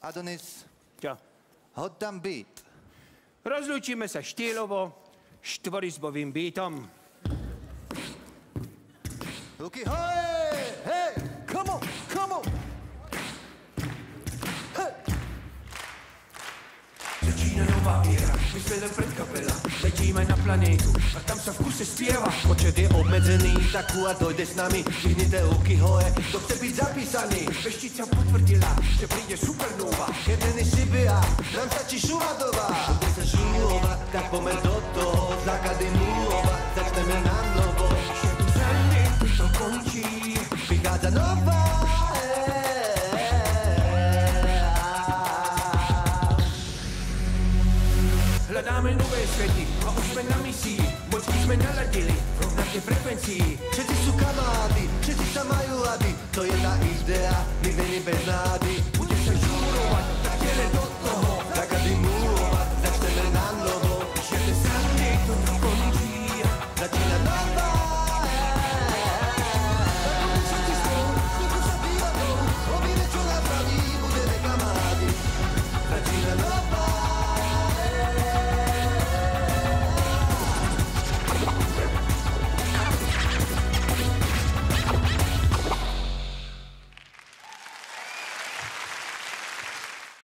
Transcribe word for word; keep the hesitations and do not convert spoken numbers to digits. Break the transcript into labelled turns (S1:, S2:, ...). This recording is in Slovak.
S1: Adonis,
S2: Čo?
S1: hoď tam beat.
S2: Rozlúčime sa štýlovo štvorizbovým beatom.
S1: Ruky hoj! Hej! Come on! Come on! Hej!
S3: Začína nová éra, my sme len predkapela. Letíme na planétu a tam sa v kuse spieva.
S4: Počet je obmedzený, tak a dojde s nami. Vyhnite ruky hore, kto chce byť zapísaný.
S3: Veštica potvrdila, že príde supernova.
S4: Jeden si Sibia, nám stačí Šumadová. Bude sa žulovať, tak pomer do toho. Základy múrovať, začneme na novo.
S3: Všetko za mne, to končí.
S4: Vychádza nová
S3: Hľadáme nové svety a už sme na misii. Močky sme naladili v rovnakej frekvencii.
S4: Všetci sú kamarádi, všetci sa majú rady. To je tá idea, nikdy bez nády.